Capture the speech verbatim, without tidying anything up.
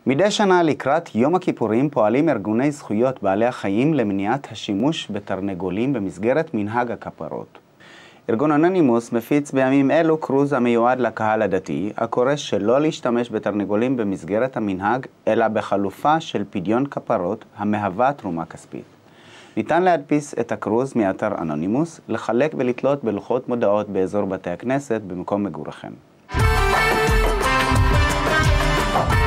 מדי שנה לקראת יום הכיפורים פועלים ארגוני זכויות בעלי החיים למניעת השימוש בתרנגולים במסגרת מנהג הכפרות. ארגון אנונימוס מפיץ בימים אלו קרוז המיועד לקהל הדתי, הקורא שלא להשתמש בתרנגולים במסגרת המנהג, אלא בחלופה של פדיון כפרות המהווה תרומה כספית. ניתן להדפיס את הקרוז מאתר אנונימוס, לחלק ולתלות בלוחות מודעות באזור בתי הכנסת במקום מגוריכם.